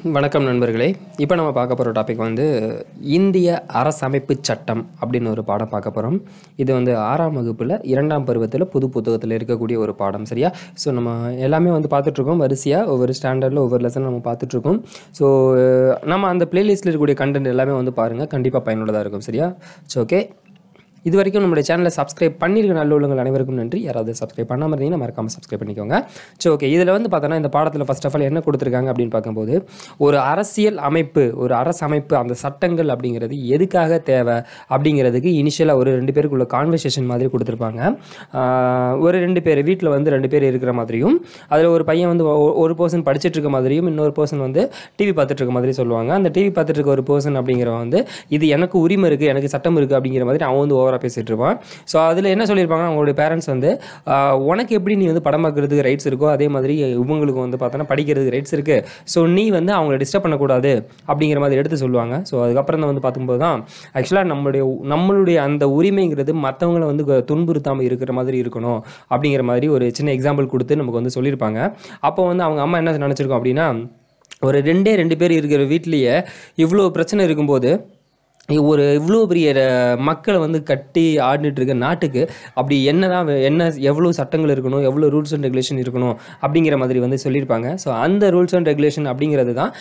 வணக்கம் நண்பர்களே. இப்போ நம்ம பார்க்க போகிற டாபிக் வந்து இந்திய அரசமைப்பு சட்டம் அப்படின்னு ஒரு பாடம் பார்க்க போகிறோம். இது வந்து 6ஆம் வகுப்பில் 2ஆம் பருவத்தில் புது புத்தகத்தில் இருக்கக்கூடிய ஒரு பாடம். சரியா? ஸோ நம்ம எல்லாமே வந்து பார்த்துட்ருக்கோம். வரிசையாக ஒவ்வொரு ஸ்டாண்டர்டில் ஒவ்வொரு லெசன் நம்ம பார்த்துட்ருக்கோம். ஸோ நம்ம அந்த பிளேலிஸ்ட்டில் இருக்கக்கூடிய கண்டென்ட் எல்லாமே வந்து பாருங்கள், கண்டிப்பாக பயனுள்ளதாக இருக்கும். சரியா? ஸோ ஓகே, இது வரைக்கும் நம்மளுடைய சேனலை சப்ஸ்கிரைப் பண்ணியிருக்க நல்ல உள்ளவங்கள் அனைவருக்கும் நன்றி. யாராவது சப்ஸ்கிரைப் பண்ணாமல் இருந்தீங்கன்னா மறக்காமல் சப்ஸ்கிரைப் பண்ணிக்கோங்க. ஸோ ஓகே, இதில் வந்து பார்த்தோன்னா இந்த பாடத்தில் ஃபர்ஸ்ட் ஆஃப் ஆல் என்ன கொடுத்துருக்காங்க அப்படின்னு பார்க்கும்போது, ஒரு அரசியல் அமைப்பு, ஒரு அரசமைப்பு, அந்த சட்டங்கள் அப்படிங்கிறது எதுக்காக தேவை அப்படிங்கிறதுக்கு இனிஷியலாக ஒரு 2 பேருக்குள்ள கான்வர்சேஷன் மாதிரி கொடுத்துருப்பாங்க. ஒரு 2 பேர் வீட்டில் வந்து 2 பேர் இருக்கிற மாதிரியும், அதில் ஒரு பையன் வந்து ஒரு பர்சன் படிச்சுட்டு இருக்க மாதிரியும், இன்னொரு பர்சன் வந்து டிவி பார்த்துட்டு இருக்க மாதிரி சொல்லுவாங்க. அந்த டிவி பார்த்துட்டு இருக்க ஒரு பர்சன் அப்படிங்கிறவன் வந்து இது எனக்கு உரிமை இருக்குது, எனக்கு சட்டம் இருக்குது அப்படிங்கிற மாதிரி அவன் வந்து பேசிட்டு இருப்பான். ஸோ அதில் என்ன சொல்லியிருப்பாங்கன்னா, அவங்களுடைய பேரண்ட்ஸ் வந்து உனக்கு எப்படி நீ வந்து படம் பார்க்கறதுக்கு ரைட்ஸ் இருக்கோ அதே மாதிரி இவங்களுக்கு வந்து பார்த்தோன்னா படிக்கிறதுக்கு ரைட்ஸ் இருக்குது. ஸோ நீ வந்து அவங்கள டிஸ்டர்ப் பண்ணக்கூடாது அப்படிங்கிற மாதிரி எடுத்து சொல்லுவாங்க. ஸோ அதுக்கப்புறம் தான் வந்து பார்க்கும்போது தான் ஆக்சுவலாக நம்மளுடைய அந்த உரிமைங்கிறது மற்றவங்களை வந்து துன்புறுத்தாமல் இருக்கிற மாதிரி இருக்கணும் அப்படிங்கிற மாதிரி ஒரு சின்ன எக்ஸாம்பிள் கொடுத்து நமக்கு வந்து சொல்லியிருப்பாங்க. அப்போ வந்து அவங்க அம்மா என்ன நினச்சிருக்கோம் அப்படின்னா, ஒரு 2 பேர் இருக்கிற வீட்லேயே இவ்வளோ பிரச்சனை இருக்கும்போது இவ்வளோ பெரிய மக்களை வந்து கட்டி ஆடிட்டு இருக்க நாட்டுக்கு அப்படி எவ்வளோ சட்டங்கள் இருக்கணும், எவ்வளோ ரூல்ஸ் அண்ட் ரெகுலேஷன் இருக்கணும் அப்படிங்கிற மாதிரி வந்து சொல்லியிருப்பாங்க. ஸோ அந்த ரூல்ஸ் அண்ட் ரெகுலேஷன் அப்படிங்கிறது தான்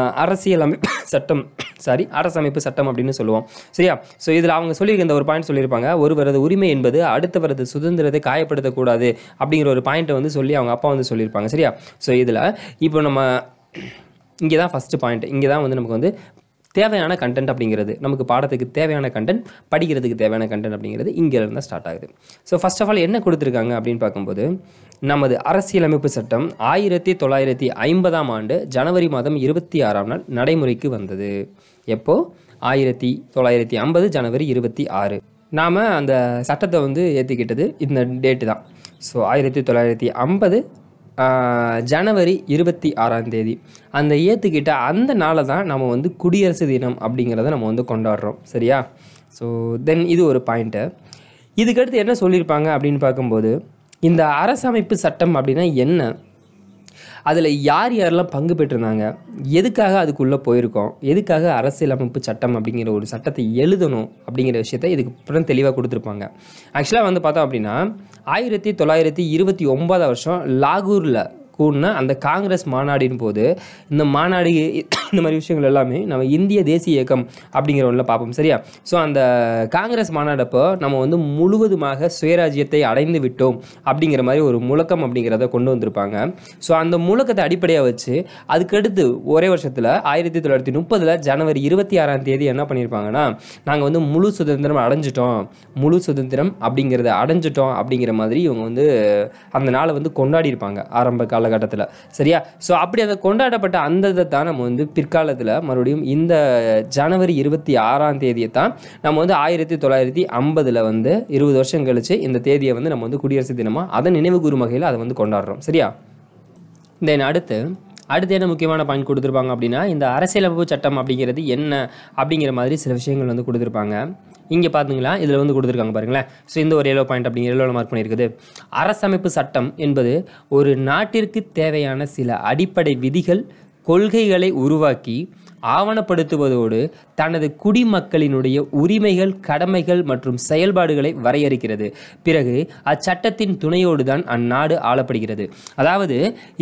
அரசமைப்பு சட்டம் அப்படின்னு சொல்லுவோம். சரியா? ஸோ இதில் அவங்க சொல்லியிருக்க இந்த ஒரு பாயிண்ட் சொல்லியிருப்பாங்க, ஒருவரது உரிமை என்பது அடுத்தவரது சுதந்திரத்தை காயப்படுத்தக்கூடாது அப்படிங்கிற ஒரு பாயிண்ட்டை வந்து சொல்லி அவங்க அப்பா வந்து சொல்லியிருப்பாங்க. சரியா? ஸோ இதில் இப்போ நம்ம இங்கே தான் ஃபஸ்ட்டு பாயிண்ட், இங்கே தான் வந்து நமக்கு வந்து தேவையான கண்டென்ட் அப்படிங்கிறது, நமக்கு பாடத்துக்கு தேவையான கண்டென்ட், படிக்கிறதுக்கு தேவையான கண்டென்ட் அப்படிங்கிறது இங்கேருந்து தான் ஸ்டார்ட் ஆகுது. ஸோ ஃபர்ஸ்ட் ஆஃப் ஆல் என்ன கொடுத்துருக்காங்க அப்படின்னு பார்க்கும்போது, நமது அரசியலமைப்பு சட்டம் 1950ஆம் ஆண்டு ஜனவரி மாதம் 26ஆம் நாள் நடைமுறைக்கு வந்தது. எப்போ? 1950 ஜனவரி 26. நாம் அந்த சட்டத்தை வந்து ஏற்றிக்கிட்டது இந்த டேட்டு தான். ஸோ 1950 ஜனவரி 26ஆம் தேதி அந்த ஏற்றுக்கிட்ட அந்த நாளை தான் நம்ம வந்து குடியரசு தினம் அப்படிங்கிறத நம்ம வந்து கொண்டாடுறோம். சரியா? ஸோ தென் இது ஒரு பாயிண்ட்டு. இதுக்கடுத்து என்ன சொல்லியிருப்பாங்க அப்படின்னு பார்க்கும்போது, இந்த அரசமைப்பு சட்டம் அப்படின்னா என்ன, அதில் யார் யாரெல்லாம் பங்கு பெற்றிருந்தாங்க, எதுக்காக அதுக்குள்ளே போயிருக்கோம், எதுக்காக அரசியலமைப்பு சட்டம் அப்படிங்கிற ஒரு சட்டத்தை எழுதணும் அப்படிங்கிற விஷயத்தை இதுக்கு அப்புறம் தெளிவாக கொடுத்துருப்பாங்க. ஆக்சுவலாக வந்து பார்த்தோம் அப்படின்னா 1929 வருஷம் லாகூரில் கூடின அந்த காங்கிரஸ் மாநாடின் போது இந்த மாதிரி விஷயங்கள் எல்லாமே நம்ம இந்திய தேசிய இயக்கம் அப்படிங்கிற ஒன்றில் பார்ப்போம். சரியா? ஸோ அந்த காங்கிரஸ் மாநாடப்போ நம்ம வந்து முழுவதுமாக சுயராஜ்யத்தை அடைந்து விட்டோம் அப்படிங்கிற மாதிரி ஒரு முழக்கம் அப்படிங்கிறத கொண்டு வந்திருப்பாங்க. ஸோ அந்த முழக்கத்தை அடிப்படையாக வச்சு அதுக்கடுத்து ஒரே வருஷத்தில் 1930 ஜனவரி 26ஆம் தேதி என்ன பண்ணியிருப்பாங்கன்னா, நாங்கள் வந்து முழு சுதந்திரம் அப்படிங்கிற மாதிரி இவங்க வந்து அந்த நாளை வந்து கொண்டாடியிருப்பாங்க ஆரம்ப காலகட்டத்தில். சரியா? ஸோ அப்படி அதை கொண்டாடப்பட்ட அந்த இதை தான் நம்ம வந்து பிற்காலத்தில் மறுபடியும் இந்த ஜனவரி 26ஆம் தேதியை தான் நம்ம வந்து 1950 வந்து 20 வருஷம் கழிச்சு இந்த தேதியை வந்து நம்ம வந்து குடியரசு தினமாக அதை நினைவு கூறும் வகையில் அதை வந்து கொண்டாடுறோம். சரியா? தென் அடுத்து என்ன முக்கியமான பாயிண்ட் கொடுத்துருப்பாங்க அப்படின்னா, இந்த அரசியலமைப்பு சட்டம் அப்படிங்கிறது என்ன அப்படிங்கிற மாதிரி சில விஷயங்கள் வந்து கொடுத்துருப்பாங்க. இங்கே பார்த்தீங்களா, இதில் வந்து கொடுத்துருக்காங்க பாருங்களேன். ஸோ இந்த ஒரு எல்லோ பாயிண்ட் அப்படிங்கிற எல்லோவில் மார்க் பண்ணியிருக்குது. அரசமைப்பு சட்டம் என்பது ஒரு நாட்டிற்கு தேவையான சில அடிப்படை விதிகள், கொள்கைகளை உருவாக்கி ஆவணப்படுத்துவதோடு தனது குடிமக்களினுடைய உரிமைகள், கடமைகள் மற்றும் செயல்பாடுகளை வரையறுக்கிறது. பிறகு அச்சட்டத்தின் துணையோடு தான் அந்நாடு ஆளப்படுகிறது. அதாவது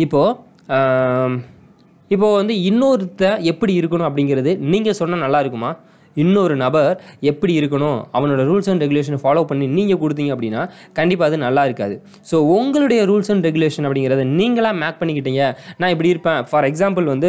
இப்போது வந்து இன்னொருத்த எப்படி இருக்கணும் அப்படிங்கிறது நீங்கள் சொன்னால் நல்லா இருக்குமா? இன்னொரு நபர் எப்படி இருக்கணும், அவனோட ரூல்ஸ் அண்ட் ரெகுலேஷனை ஃபாலோ பண்ணி நீங்கள் கொடுத்தீங்க அப்படின்னா கண்டிப்பாக அது நல்லா இருக்காது. ஸோ உங்களுடைய ரூல்ஸ் அண்ட் ரெகுலேஷன் அப்படிங்கிறத நீங்களாக மேக் பண்ணிக்கிட்டீங்க. நான் இப்படி இருப்பேன், ஃபார் எக்ஸாம்பிள் வந்து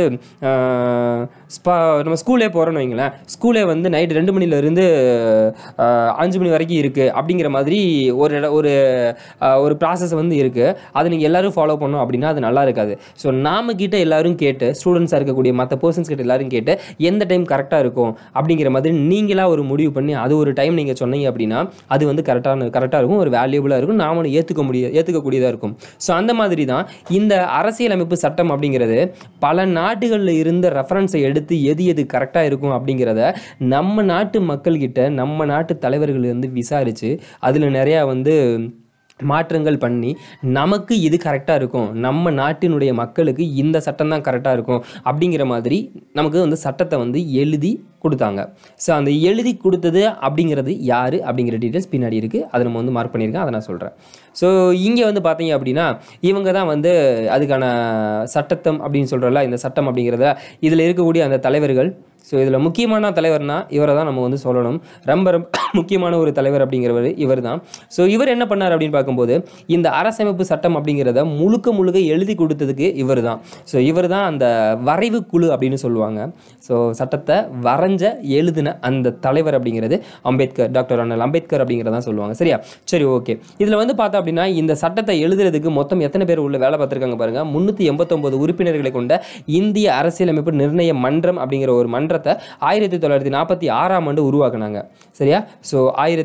நம்ம ஸ்கூலே போகிறோன்னு வைங்களேன், ஸ்கூலே வந்து நைட்டு 2 மணிலேருந்து 5 மணி வரைக்கும் இருக்குது அப்படிங்கிற மாதிரி ஒரு ப்ராசஸ் வந்து இருக்குது. அதை நீங்கள் எல்லோரும் ஃபாலோ பண்ணோம் அப்படின்னா அது நல்லா இருக்காது. ஸோ நாம கிட்ட எல்லோரும் கேட்டு, ஸ்டூடெண்ட்ஸாக இருக்கக்கூடிய மற்ற பர்சன்ஸ் கிட்ட எல்லோரும் கேட்டு எந்த டைம் கரெக்டாக இருக்கும் அப்படிங்கிற மாதிரி நீங்களாக ஒரு முடிவு பண்ணி அது ஒரு டைம் நீங்கள் சொன்னீங்க அப்படின்னா அது வந்து கரெக்டாக இருக்கும், ஒரு வேல்யூபிளாக இருக்கும், நாம ஏற்றுக்கக்கூடியதாக இருக்கும். ஸோ அந்த மாதிரி தான் இந்த அரசியலமைப்பு சட்டம் அப்படிங்கிறது பல நாடுகளில் இருந்த ரெஃபரன்ஸை எடுத்து எது கரெக்டாக இருக்கும் அப்படிங்கிறத நம்ம நாட்டு மக்கள்கிட்ட, நம்ம நாட்டு தலைவர்கள் வந்து விசாரித்து அதில் நிறையா வந்து மாற்றங்கள் பண்ணி நமக்கு இது கரெக்டாக இருக்கும், நம்ம நாட்டினுடைய மக்களுக்கு இந்த சட்டம் தான் கரெக்டாக இருக்கும் அப்படிங்கிற மாதிரி நமக்கு வந்து சட்டத்தை வந்து எழுதி கொடுத்தாங்க. ஸோ அந்த எழுதி கொடுத்தது அப்படிங்கிறது யார் அப்படிங்கிற டீட்டெயில்ஸ் பின்னாடி இருக்குது, அதை நம்ம வந்து மார்க் பண்ணியிருக்கேன், அதை நான் சொல்கிறேன். ஸோ இங்கே வந்து பார்த்தீங்க அப்படின்னா இவங்க தான் வந்து அதுக்கான சட்டத்தம் அப்படின்னு சொல்கிறல, இந்த சட்டம் அப்படிங்கிறத இதில் இருக்கக்கூடிய அந்த தலைவர்கள். ஸோ இதில் முக்கியமான தலைவர்னா இவரை தான் நம்ம வந்து சொல்லணும். ரொம்ப முக்கியமான ஒரு தலைவர் அப்படிங்கிறவர் இவர் தான். ஸோ இவர் என்ன பண்ணார் அப்படின்னு பார்க்கும்போது இந்த அரசமைப்பு சட்டம் அப்படிங்கிறத முழுக்க எழுதி கொடுத்ததுக்கு இவர் தான். ஸோ இவர் தான் அந்த வரைவு குழு அப்படின்னு சொல்லுவாங்க. ஸோ சட்டத்தை வரைஞ்ச எழுதின அந்த தலைவர் அப்படிங்கிறது அம்பேத்கர், டாக்டர் அண்ணல் அம்பேத்கர் அப்படிங்கிறதான் சொல்லுவாங்க. சரியா? சரி, ஓகே. இதில் வந்து பார்த்தா அப்படின்னா இந்த சட்டத்தை எழுதுறதுக்கு மொத்தம் எத்தனை பேர் உள்ள வேலை பார்த்துருக்காங்க பாருங்கள். 389 உறுப்பினர்களை கொண்ட இந்திய அரசியலமைப்பு நிர்ணய மன்றம் அப்படிங்கிற ஒரு மன்றத்தை 1946ஆம் ஆண்டு உருவாக்குனாங்க. சரியா? ஸோ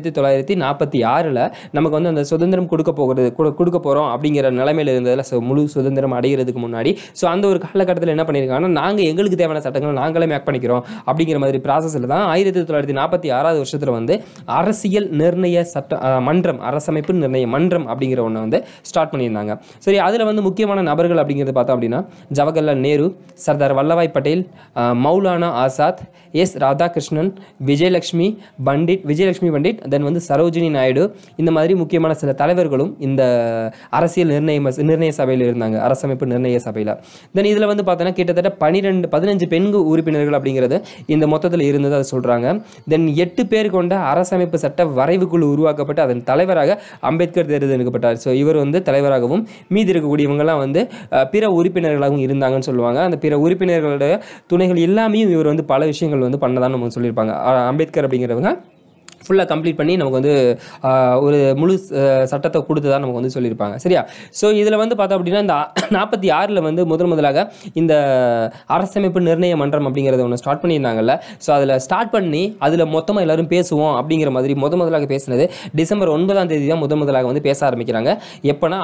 1946ல் நமக்கு வந்து அந்த சுதந்திரம் கொடுக்க போகிறோம் அப்படிங்கிற நிலைமையில் இருந்ததில், ஸோ முழு சுதந்திரம் அடைகிறதுக்கு முன்னாடி ஸோ அந்த ஒரு காலகட்டத்தில் என்ன பண்ணியிருக்காங்கன்னா நாங்கள் எங்களுக்கு தேவையான சட்டங்களை நாங்களே மேக் பண்ணிக்கிறோம் அப்படிங்கிற மாதிரி ப்ராசஸில் தான் 1946 வருஷத்தில் வந்து அரசியல் நிர்ணய மன்றம், அரசமைப்பு நிர்ணய மன்றம் அப்படிங்கிற ஒன்று வந்து ஸ்டார்ட் பண்ணியிருந்தாங்க. சரி, அதில் வந்து முக்கியமான நபர்கள் அப்படிங்கிறது பார்த்தோம் அப்படின்னா ஜவஹர்லால் நேரு, சர்தார் வல்லபாய் பட்டேல், மௌலானா ஆசாத், எஸ் ராதாகிருஷ்ணன், விஜயலட்சுமி பண்டிட், தென் வந்து சரோஜினி நாயுடு, இந்த மாதிரி முக்கியமான சில தலைவர்களும் இந்த அரசியல் நிர்ணய சபையில் இருந்தாங்க, அரசமைப்பு நிர்ணய சபையில். தென் இதில் வந்து பார்த்தோன்னா கிட்டத்தட்ட 15 பெண் உறுப்பினர்கள் அப்படிங்கிறது இந்த மொத்தத்தில் இருந்தது, அதை சொல்கிறாங்க. தென் 8 பேர் கொண்ட அரசமைப்பு சட்ட வரைவு குழு உருவாக்கப்பட்டு அதன் தலைவராக அம்பேத்கர் தேர்ந்தெடுக்கப்பட்டார். ஸோ இவர் வந்து தலைவராகவும் மீதி இருக்கக்கூடியவங்கலாம் வந்து பிற உறுப்பினர்களாகவும் இருந்தாங்கன்னு சொல்லுவாங்க. அந்த பிற உறுப்பினர்களுடைய துணைகள் எல்லாமே இவர் வந்து பல விஷயங்கள் வந்து பண்ணதான் நமக்கு சொல்லியிருப்பாங்க. அம்பேத்கர் அப்படிங்கிறவங்க ஃபுல்லாக கம்ப்ளீட் பண்ணி நமக்கு வந்து ஒரு முழு சட்டத்தை கொடுத்து தான் நமக்கு வந்து சொல்லியிருப்பாங்க. சரியா? ஸோ இதில் வந்து பார்த்தோம் அப்படின்னா இந்த 46ல் வந்து முதலாக இந்த அரசமைப்பு நிர்ணய மன்றம் அப்படிங்கிறத ஒன்று ஸ்டார்ட் பண்ணியிருந்தாங்கல்ல. ஸோ அதில் ஸ்டார்ட் பண்ணி அதில் மொத்தமாக எல்லோரும் பேசுவோம் அப்படிங்கிற மாதிரி முதலாக பேசினது டிசம்பர் 9ஆம் தேதி தான் முதலாக வந்து பேச ஆரம்பிக்கிறாங்க. எப்போனா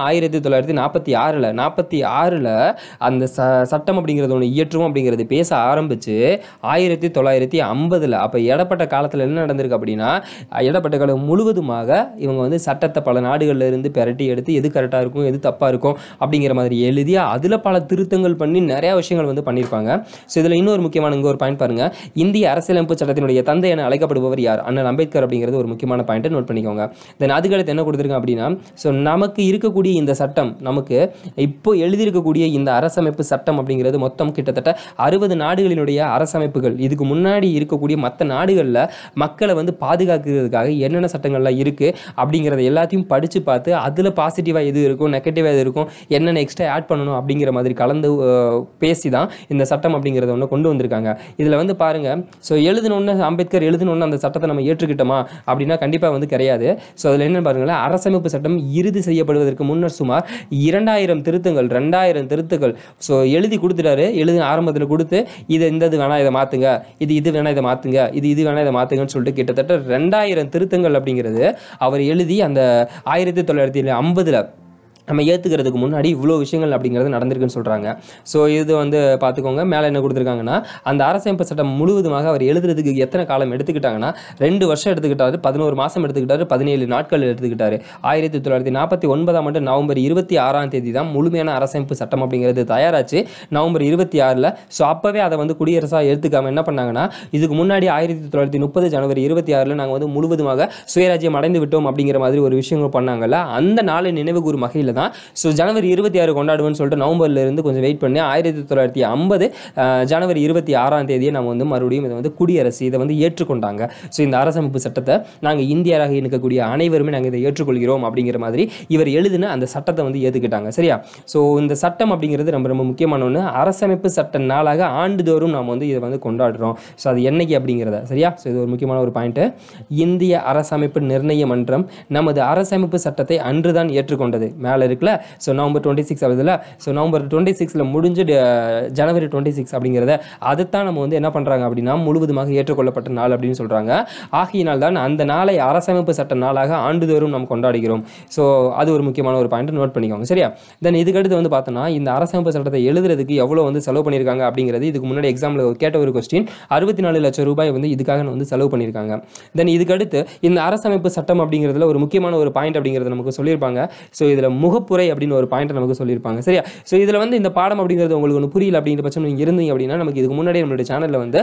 1946ல் அந்த சட்டம் அப்படிங்கிறது ஒன்று இயற்றுவோம் அப்படிங்கிறது பேச ஆரம்பித்து 1950 அப்போ இடப்பட்ட காலத்தில் என்ன நடந்திருக்கு அப்படின்னா இடப்பட்ட காலம் முழுவதுமாக இவங்க வந்து சட்டத்தை பல நாடுகளில் இருந்து பெரட்டி எடுத்து எது கரெக்டாக இருக்கும் எது தப்பாக இருக்கும் அப்படிங்கிற மாதிரி எழுதி அதில் பல திருத்தங்கள் பண்ணி நிறையா விஷயங்கள் வந்து பண்ணியிருப்பாங்க. ஸோ இதில் இன்னொரு முக்கியமான இங்கே ஒரு பாயிண்ட் பாருங்கள். இந்திய அரசியலமைப்பு சட்டத்தினுடைய தந்தை என அழைக்கப்படுபவர் யார்? அண்ணல் அம்பேத்கர் அப்படிங்கிறது ஒரு முக்கியமான பாயிண்ட்டை நோட் பண்ணிக்கோங்க. தென் அதுக்கடுத்து என்ன கொடுத்துருக்காங்க அப்படின்னா ஸோ நமக்கு இருக்கக்கூடிய இந்த சட்டம், நமக்கு இப்போ எழுதியிருக்கக்கூடிய இந்த அரசமைப்பு சட்டம் அப்படிங்கிறது மொத்தம் கிட்டத்தட்ட 60 நாடுகளினுடைய அரசமைப்புகள், இதுக்கு முன்னாடி இருக்கக்கூடிய மற்ற நாடுகளில் மக்களை வந்து பாதுகாக்கிறதுக்காக என்னென்ன சட்டங்கள்லாம் இருக்குது அப்படிங்கிறத எல்லாத்தையும் படித்து பார்த்து அதில் பாசிட்டிவாக எது இருக்கும், நெகட்டிவாக எது இருக்கும், என்னென்ன எக்ஸ்ட்ரா ஆட் பண்ணணும் அப்படிங்கிற மாதிரி கலந்து பேசி தான் இந்த சட்டம் அப்படிங்கிறத ஒன்று கொண்டு வந்திருக்காங்க. இதில் வந்து பாருங்கள், ஸோ எழுதினொன்று அம்பேத்கர் எழுதினொன்று அந்த சட்டத்தை நம்ம ஏற்றுக்கிட்டோமா அப்படின்னா கண்டிப்பாக வந்து கிடையாது. ஸோ அதில் என்ன பாருங்களேன், அரசமைப்பு சட்டம் இறுதி செய்யப்படுவதற்கு முன்னர் சுமார் 2000 திருத்தங்கள் ஸோ எழுதி கொடுத்துட்டாரு. ஆரம்பத்தில் கொடுத்து இது வேணா இதை மாற்றுங்க, இது வேணா இதை மாற்றுங்க, இது வேணா இதை மாற்றுங்கன்னு சொல்லிட்டு கிட்டத்தட்ட 2000 திருத்தங்கள் அப்படிங்கிறது அவர் எழுதி அந்த 1950 நம்ம ஏற்றுக்கிறதுக்கு முன்னாடி இவ்வளோ விஷயங்கள் அப்படிங்கிறது நடந்திருக்குன்னு சொல்கிறாங்க. ஸோ இது வந்து பார்த்துக்கோங்க. மேலே என்ன கொடுத்துருக்காங்கன்னா அந்த அரசமைப்பு சட்டம் முழுவதுமாக அவர் எழுதுறதுக்கு எத்தனை காலம் எடுத்துக்கிட்டாங்கன்னா 2 வருஷம் எடுத்துக்கிட்டாரு, 11 மாதம் எடுத்துக்கிட்டாரு, 17 நாட்கள் எடுத்துக்கிட்டாரு. 1949ஆம் ஆண்டு நவம்பர் 26ஆம் தேதி தான் முழுமையான அரசமைப்பு சட்டம் அப்படிங்கிறது தயாராச்சு, நவம்பர் 26ல். ஸோ அப்போவே அதை வந்து குடியரசாக எடுத்துக்காமல் என்ன பண்ணாங்கன்னா இதுக்கு முன்னாடி 1930 ஜனவரி 26ல் நாங்கள் வந்து முழுவதுமாக சுயராஜ்யம் அடைந்து விட்டோம் அப்படிங்கிற மாதிரி ஒரு விஷயங்கள் பண்ணாங்கல்ல, அந்த நாளை நினைவு கூறும் வகையில் தான் ஸோ ஜனவரி 26 கொண்டாடுவோம்னு சொல்லிட்டு நவம்பர்ல இருந்து கொஞ்சம் வெயிட் பண்ணி 1950 ஜனவரி 26ஆம் தேதியை நம்ம வந்து மறுபடியும் இதை வந்து குடியரசு இதை வந்து ஏற்றுக்கொண்டாங்க. ஸோ இந்த அரசமைப்பு சட்டத்தை நாங்கள் இந்தியராக இருக்கக்கூடிய அனைவருமே நாங்கள் இதை ஏற்றுக்கொள்கிறோம் அப்படிங்கிற மாதிரி இவர் எழுதின அந்த சட்டத்தை வந்து ஏற்றுக்கிட்டாங்க. சரியா? ஸோ இந்த சட்டம் அப்படிங்கிறது ரொம்ப ரொம்ப முக்கியமான ஒன்று. அரசமைப்பு சட்ட நாளாக ஆண்டுதோறும் நாம் வந்து இதை வந்து கொண்டாடுறோம். ஸோ அது என்னைக்கு அப்படிங்கிறத. சரியா? ஸோ இது ஒரு முக்கியமான ஒரு பாயிண்ட்டு. இந்திய அரசமைப்பு நிர்ணய மன்றம் நமது அரசமைப்பு சட்டத்தை அன்றுதான் ஏற்றுக்கொண்டது. மேலே நாள் இருக்குல்ல, ஸோ நவம்பர் 26 ஆகுதுல்ல, ஸோ நவம்பர் 26 முடிஞ்சு ஜனவரி 26 அப்படிங்கிறத அதைத்தான் நம்ம வந்து என்ன பண்ணுறாங்க அப்படின்னா முழுவதுமாக ஏற்றுக்கொள்ளப்பட்ட நாள் அப்படின்னு சொல்கிறாங்க. ஆகையினால் தான் அந்த நாளை அரசமைப்பு சட்ட நாளாக ஆண்டுதோறும் நம்ம கொண்டாடுகிறோம். ஸோ அது ஒரு முக்கியமான ஒரு பாயிண்ட் நோட் பண்ணிக்கோங்க. சரியா? தென் இதுக்கடுத்து வந்து பார்த்தோன்னா இந்த அரசமைப்பு சட்டத்தை எழுதுறதுக்கு எவ்வளோ வந்து செலவு பண்ணியிருக்காங்க அப்படிங்கிறது இதுக்கு முன்னாடி எக்ஸாமில் கேட்ட ஒரு கொஸ்டின். 64 லட்சம் ரூபாய் வந்து இதுக்காக வந்து செலவு பண்ணியிருக்காங்க. தென் இதுக்கடுத்து இந்த அரசமைப்பு சட்டம் அப்படிங்கிறதுல ஒரு முக்கியமான ஒரு பாயிண்ட் அப்படிங்கிறத நமக்கு சொல்லியிருப்பாங்க. ஸோ இதில் முகப்புரை அப்படின்னு ஒரு பாயிண்ட் நமக்கு சொல்லியிருப்பாங்க. சரியா? ஸோ இதில் வந்து இந்த பாடம் அப்படிங்கிறது உங்களுக்கு ஒன்று புரியல அப்படிங்கிற பட்சம் நீங்கள் இருந்தீங்க அப்படின்னா நமக்கு இதுக்கு முன்னாடி நம்மளுடைய சேனலில் வந்து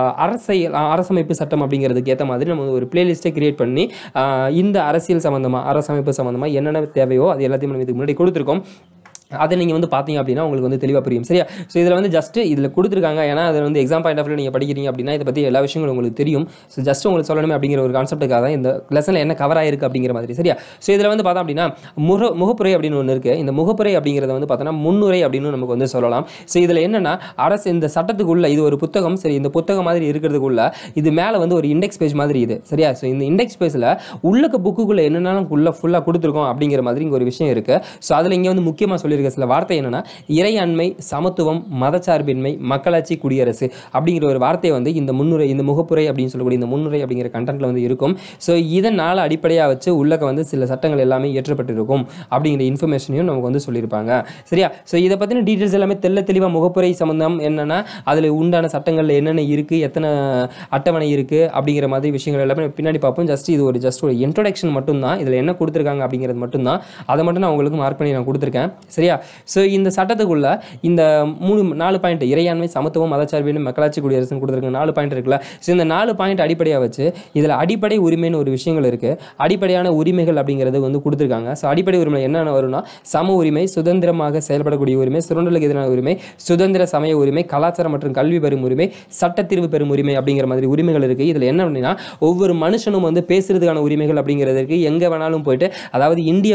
அரசமைப்பு சட்டம் அப்படிங்கிறதுக்கு ஏற்ற மாதிரி நம்ம ஒரு பிளேலிஸ்ட்டை கிரியேட் பண்ணி இந்த அரசியல் சம்மந்தமாக அரசமைப்பு சம்மந்தமாக என்னென்ன தேவையோ அது எல்லாத்தையும் நம்ம இதுக்கு முன்னாடி கொடுத்துருக்கோம். அதை நீங்கள் வந்து பார்த்தீங்க அப்படின்னா உங்களுக்கு வந்து தெளிவாக புரியும். சரியா? ஸோ இதில் வந்து ஜஸ்ட்டு இதில் கொடுத்துருக்காங்க, ஏன்னா அதை வந்து எக்ஸாம் பாயிண்ட் ஆஃப் வியூ நீங்கள் படிக்கிறீங்க அப்படின்னா இதை பற்றி எல்லா விஷயங்களும் உங்களுக்கு தெரியும். ஸோ ஜஸ்ட் உங்களுக்கு சொல்லணுமே அப்படிங்கிற ஒரு கான்செப்ட்டுக்காக தான் இந்த லெசனில் என்ன கவர் ஆயிருக்கு அப்படிங்கிற மாதிரி. சரியா? ஸோ இதில் வந்து பார்த்தோம் அப்படின்னா முகப்புரை அப்படின்னு ஒன்று இருக்குது. இந்த முகப்புரை அப்படிங்கிறத வந்து பார்த்தோன்னா முன்னுரை அப்படின்னு நமக்கு வந்து சொல்லலாம். ஸோ இதில் என்னென்னா அரசு இந்த சட்டத்துக்குள்ள இது ஒரு புத்தகம். சரி, இந்த புத்தகம் மாதிரி இருக்கிறதுக்குள்ள இது மேலே வந்து ஒரு இண்டெக்ஸ் பேஜ் மாதிரி இது. சரியா? ஸோ இந்த இண்டெக்ஸ் பேஜில் உள்ளக்க புக்குக்குள்ளே என்னென்னாலும் ஃபுல்லாக கொடுத்துருக்கோம் அப்படிங்கிற மாதிரி இங்கே ஒரு விஷயம் இருக்குது. ஸோ அதில் இங்கே வந்து முக்கியமாக சொல்லியிருக்க சில வார்த்தை என்னன்னா இறையாண்மை, சமத்துவம், மதச்சார்பின்மை, மக்களாட்சி, குடியரசு அப்படிங்கிற ஒரு வார்த்தை வந்து இந்த முன்னுரை, இந்த முகப்புரை அப்படின்னு சொல்லக்கூடிய இந்த முன்னுரை அப்படிங்கிற கண்டென்ட்ல வந்து இருக்கும். ஸோ இதனால் அடிப்படையாக வச்சு உள்ளக்க வந்து சில சட்டங்கள் எல்லாமே இயற்றப்பட்டிருக்கும் அப்படிங்கிற இன்ஃபர்மேஷனையும் நமக்கு வந்து சொல்லியிருப்பாங்க. சரியா? ஸோ இதை பற்றின டீட்டெயில்ஸ் எல்லாமே தெளிவாக முகப்புரை சம்பந்தம் என்னன்னா அதில் உண்டான சட்டங்களில் என்னென்ன இருக்குது, எத்தனை அட்டவணை இருக்குது அப்படிங்கிற மாதிரி விஷயங்கள் எல்லாமே பின்னாடி பார்ப்போம். ஜஸ்ட் ஒரு இன்ட்ரோடக்ஷன் மட்டும்தான், இதில் என்ன கொடுத்துருக்காங்க அப்படிங்கிறது மட்டும்தான். அதை மட்டும் நான் உங்களுக்கு மார்க் பண்ணி நான் கொடுத்துருக்கேன். சரியா? ஸோ இந்த சட்டத்துக்குள்ள இந்த 4 பாயிண்ட் இறையாண்மை, சமத்துவம், மதச்சார்பின்மை, மக்களாட்சி, குடியரசுன்னு கொடுத்துருக்காங்க. 4 பாயிண்ட் இருக்குல்ல. ஸோ இந்த 4 பாயிண்ட் அடிப்படையாக வச்சு இதில் அடிப்படை உரிமைன்னு ஒரு விஷயங்கள் இருக்குது. அடிப்படையான உரிமைகள் அப்படிங்கிறது வந்து கொடுத்துருக்காங்க. ஸோ அடிப்படை உரிமை என்னென்ன வரும்னா சம உரிமை, சுதந்திரமாக செயல்படக்கூடிய உரிமை, சுரண்டலுக்கு எதிரான உரிமை, சுதந்திர சமய உரிமை, கலாச்சாரம் மற்றும் கல்வி பெறும் உரிமை, சட்டத்தீர்வு பெறும் உரிமை அப்படிங்கிற மாதிரி உரிமைகள் இருக்குது. இதில் என்ன அப்படின்னா ஒவ்வொரு மனுஷனும் வந்து பேசுறதுக்கான உரிமைகள் அப்படிங்கிறதுக்கு எங்கே வேணாலும் போயிட்டு, அதாவது இந்திய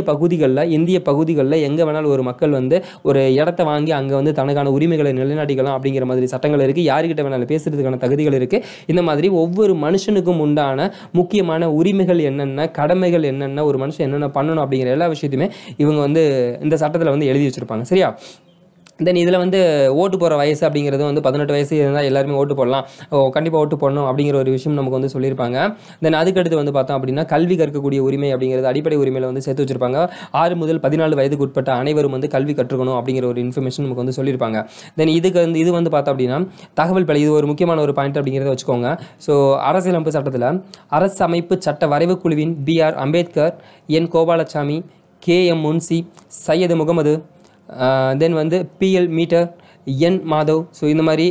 பகுதிகளில் எங்கே வேணாலும் ஒரு மக்கள் வந்து ஒரு இடத்த வாங்கி அங்கே வந்து தனக்கான உரிமைகளை நிலைநாட்டிக்கலாம் அப்படிங்கிற மாதிரி சட்டங்கள் இருக்குது. யாருக்கிட்ட வேணாலும் பேசுறதுக்கான தகுதிகள் இருக்குது. இந்த மாதிரி ஒவ்வொரு மனுஷனுக்கும் உண்டான முக்கியமான உரிமைகள் என்னென்ன, கடமைகள் என்னென்ன, ஒரு மனுஷன் என்னென்ன பண்ணணும் அப்படிங்கிற எல்லா விஷயத்தையுமே இவங்க வந்து இந்த சட்டத்தில் வந்து எழுதி வச்சுருப்பாங்க. சரியா? தென் இதில் வந்து ஓட்டு போகிற வயசு அப்படிங்கிறது வந்து 18 வயசு இருந்தால் எல்லாருமே ஓட்டு போடலாம், கண்டிப்பாக ஓட்டு போடணும் அப்படிங்கிற ஒரு விஷயம் நமக்கு வந்து சொல்லியிருப்பாங்க. தென் அதுக்கடுத்து வந்து பார்த்தோம் அப்படின்னா கல்வி கற்கக்கூடிய உரிமை அப்படிங்கிறது அடிப்படை உரிமையில் வந்து சேர்த்து வச்சிருப்பாங்க. 6 முதல் 14 வயதுக்கு உட்பட்ட அனைவரும் வந்து கல்வி கற்றுக்கணும் அப்படிங்கிற ஒரு இன்ஃபர்மேஷன் நமக்கு வந்து சொல்லியிருப்பாங்க. தென் இது வந்து பார்த்தோம் அப்படின்னா தகவல் பலி, இது ஒரு முக்கியமான ஒரு பாயிண்ட் அப்படிங்கிறத வச்சுக்கோங்க. ஸோ அரசியலமைப்பு சட்டத்தில் அரசமைப்பு சட்ட வரைவு குழுவின் BR Ambedkar, N Gopalaswamy, KM Munshi, Syed Mohammed, then வந்து PL Mitter, N Madhav, so இந்த மாதிரி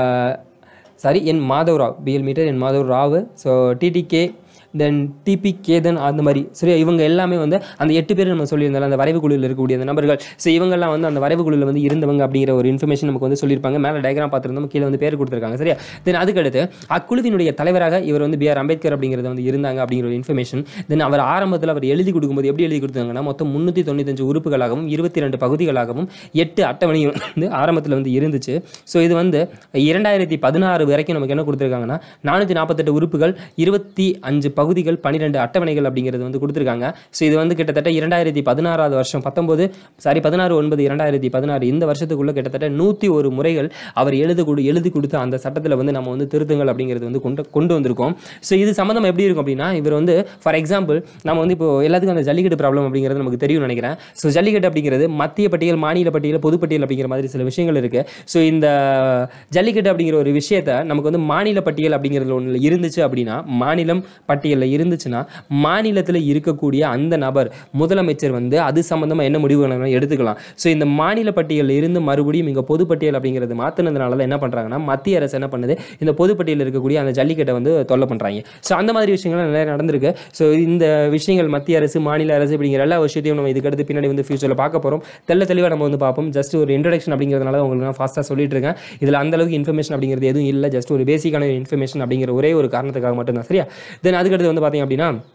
N Madhav Rao, PL Mitter, N Madhav Rao, so TTK, then TP Khaitan, அந்த மாதிரி. சரி, இவங்க எல்லாமே வந்து அந்த 8 பேர் நம்ம சொல்லியிருந்தாலும் அந்த வரைவு குழுவில் இருக்கக்கூடிய அந்த நபர்கள். ஸோ இவங்கெல்லாம் வந்து அந்த வரைவு குழுவில் வந்து இருந்தவங்க அப்படிங்கிற ஒரு இன்ஃபர்மேஷன் நமக்கு வந்து சொல்லியிருப்பாங்க. மேலே டயக்ராம் பார்த்துருந்தோம், கீழே வந்து பேர் கொடுத்துருக்காங்க. சரியா? தென் அதுக்கடுத்து அக்குழுவினுடைய தலைவராக இவர் வந்து BR அம்பேத்கர் அப்படிங்கிறது வந்து இருந்தாங்க அப்படிங்கிற ஒரு இன்ஃபர்மேஷன். தென் அவர் ஆரம்பத்தில் அவர் எழுதி கொடுக்கும்போது எப்படி எழுதி கொடுத்தாங்கன்னா மொத்தம் 395 உறுப்புகளாகவும் 22 பகுதிகளாகவும் 8 அட்டவணையும் வந்து ஆரம்பத்தில் வந்து இருந்துச்சு. ஸோ இது வந்து 2016 வரைக்கும் நமக்கு என்ன கொடுத்துருக்காங்கன்னா 448 உறுப்புகள், 25 பகுதிகள், 12 அட்டவணைகள் அப்படிங்கிறது வந்து கொடுத்துருக்காங்க. ஸோ இது வந்து கிட்டத்தட்ட 2016 வருஷம் 16/9/2016 இந்த வருஷத்துக்குள்ள கிட்டத்தட்ட 101 முறைகள் அவர் எழுதி கொடுத்த அந்த சட்டத்தில் வந்து நம்ம வந்து திருத்தங்கள் அப்படிங்கிறது வந்து கொண்டு வந்திருக்கோம். ஸோ இது சம்மந்தம் எப்படி இருக்கும் அப்படின்னா இவர் வந்து ஃபார் எக்ஸாம்பிள் நம்ம வந்து இப்போ எல்லாத்துக்கும் அந்த ஜல்லிக்கட்டு ப்ராப்ளம் அப்படிங்கிறது நமக்கு தெரியும் நினைக்கிறேன். ஸோ ஜல்லிக்கட்டு அப்படிங்கிறது மத்திய பட்டியல், மாநில பட்டியல், பொதுப்பட்டியல் அப்படிங்கிற மாதிரி சில விஷயங்கள் இருக்குது. ஸோ இந்த ஜல்லிக்கட்டு அப்படிங்கிற ஒரு விஷயத்தை நமக்கு வந்து மாநில பட்டியல் அப்படிங்கிறது ஒன்று இருந்துச்சு அப்படின்னா, மாநிலம் பட்டியலில் இருந்துச்சுன்னா மாநிலத்தில் இருக்கக்கூடிய அந்த நபர் முதலமைச்சர் வந்து அது சம்பந்தமாக என்ன முடிவு எடுத்துக்கலாம். ஸோ இந்த மாநில பட்டியலில் இருந்து மறுபடியும் இங்கே பொதுப்பட்டியல் அப்படிங்கிறது மாற்றினதுனால தான் என்ன பண்ணுறாங்கன்னா மத்திய அரசு என்ன பண்ணுது, இந்த பொதுப்பட்டியலில் இருக்கக்கூடிய அந்த ஜல்லிக்கட்டை வந்து தொல்லை பண்ணுறாங்க. ஸோ அந்த மாதிரி விஷயங்கள் நிறைய நடந்திருக்கு. ஸோ இந்த விஷயங்கள் மத்திய அரசு, மாநில அரசு அப்படிங்கிற எல்லா விஷயத்தையும் நம்ம இதுக்கடுத்து பின்னாடி வந்து ஃபியூச்சரில் பார்க்க போகிறோம். தெளிவாக நம்ம வந்து பார்ப்போம். ஜஸ்ட் ஒரு இன்ட்ரடக்ஷன் அப்படிங்கிறதுனால உங்களுக்கு நான் ஃபாஸ்ட்டாக சொல்லிட்டு இருக்கேன். இதில் அந்தளவுக்கு இன்ஃபர்மேஷன் அப்படிங்கிறது எதுவும் இல்லை, ஜஸ்ட் ஒரு பேசிக்கான இன்ஃபர்மேஷன் அப்படிங்கிற ஒரே ஒரு காரணத்துக்காக மட்டும்தான். சரியா? தென் அதுக்கடுத்து வந்து பார்த்தீங்க அப்படின்னா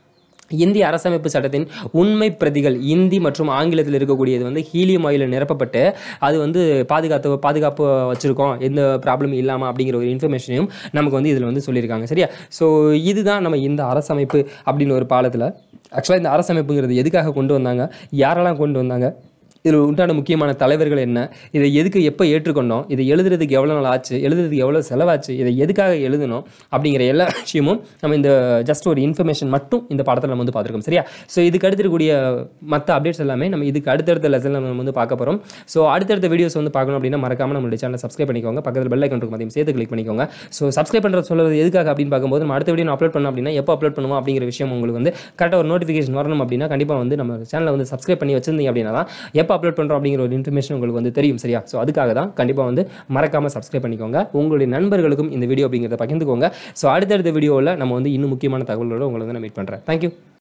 இந்திய அரசமைப்பு சட்டத்தின் உண்மை பிரதிகள் இந்தி மற்றும் ஆங்கிலத்தில் இருக்கக்கூடியது வந்து ஹீலியம் ஆயிலில் நிரப்பப்பட்டு அது வந்து பாதுகாப்பு வச்சுருக்கோம், எந்த ப்ராப்ளமும் இல்லாமல் அப்படிங்கிற ஒரு இன்ஃபர்மேஷனையும் நமக்கு வந்து இதில் வந்து சொல்லியிருக்காங்க. சரியா? ஸோ இதுதான் நம்ம இந்த அரசமைப்பு அப்படின்னு ஒரு பாடத்தில். ஆக்சுவலாக இந்த அரசமைப்புங்கிறது எதுக்காக கொண்டு வந்தாங்க, யாரெல்லாம் கொண்டு வந்தாங்க, இதில் உண்டான முக்கியமான தலைவர்கள் என்ன, இதை எதுக்கு எப்போ ஏற்றுக்கொண்டோம், இதை எழுதுறதுக்கு எவ்வளோ நாள் ஆச்சு, எழுதுறதுக்கு எவ்வளோ செலவாச்சு, இதை எதுக்காக எழுதணும் அப்படிங்கிற எல்லா விஷயமும் நம்ம இந்த ஜஸ்ட் ஒரு இன்ஃபர்மேஷன் மட்டும் இந்த பாடத்தில் நம்ம வந்து பார்த்துருக்கோம். சரியா? ஸோ இதுக்கு அடுத்திருக்கக்கூடிய மற்ற அப்டேட்ஸ் எல்லாமே நம்ம இதுக்கு அடுத்தடுத்த லெசனில் நம்ம வந்து பார்க்க போகிறோம். ஸோ அடுத்தடுத்த வீடியோஸ் வந்து பார்க்கணும் அப்படின்னா மறக்காமல் நம்மளுடைய சேனலை சப்ஸ்கிரைப் பண்ணிக்கோங்க. பக்கத்தில் பெல் ஐக்கான் இருக்கும், அதையும் சேர்த்து கிளிக் பண்ணிக்கோங்க. ஸோ சப்ஸ்கிரைப் பண்ணுறது சொல்வது எதுக்காக அப்படின்னு பார்க்கும்போது நம்ம அடுத்த வீடியோ அப்லோட் பண்ணோம் அப்படின்னா எப்போ அப்லோட் பண்ணுவோம் அப்படிங்கிற விஷயம் உங்களுக்கு வந்து கரெக்டாக ஒரு நோட்டிஃபிகேஷன் வரணும் அப்படின்னா கண்டிப்பாக வந்து நம்ம சேனலை வந்து சப்ஸ்கிரைப் பண்ணி வச்சிருந்தீங்க அப்படின்னா தான் எப்போ அப்லோட் பண்ணுறோம் அப்படிங்கிற ஒரு இன்ஃபர்மேஷன் உங்களுக்கு வந்து தெரியும். சரியா? ஸோ அதுக்காக தான் கண்டிப்பாக வந்து மறக்காமல் சப்ஸ்கிரைப் பண்ணிக்கோங்க. உங்களுடைய நண்பர்களுக்கும் இந்த வீடியோ அப்படிங்கிறத பகிர்ந்துக்கோங்க. ஸோ அடுத்தடுத்த வீடியோவில் நம்ம வந்து இன்னும் முக்கியமான தகவலோடு உங்களை வந்து நான் மீட் பண்ணுறேன். தேங்க்யூ.